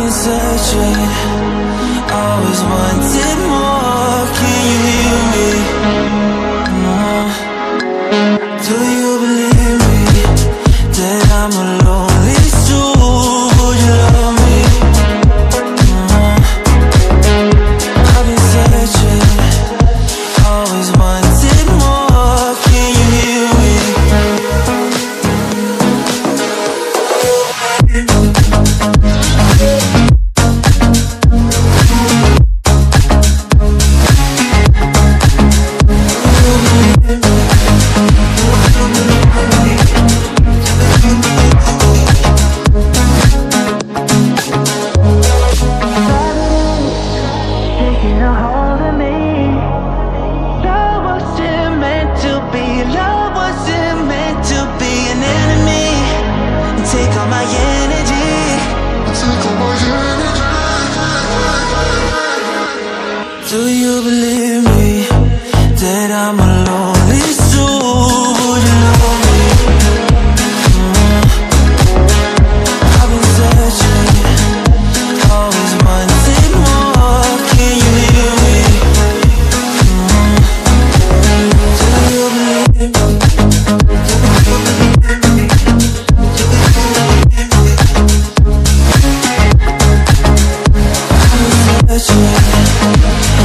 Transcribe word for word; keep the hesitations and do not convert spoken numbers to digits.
been searching, always wanted more. Can you hear me? Mm. Do you believe me that I'm a lonely soul? Would you love me? Mm. I've been searching, always wanted more. Can you hear me? Taking a hold of me. Love wasn't meant to be. Love wasn't meant to be an enemy. Take all my energy. Take all my energy. Do you believe me that I'm a lonely soul? Would you love me? Mm. I've been searching, always wanted more. Can you hear me? Mm. Do you believe me? I've been searching,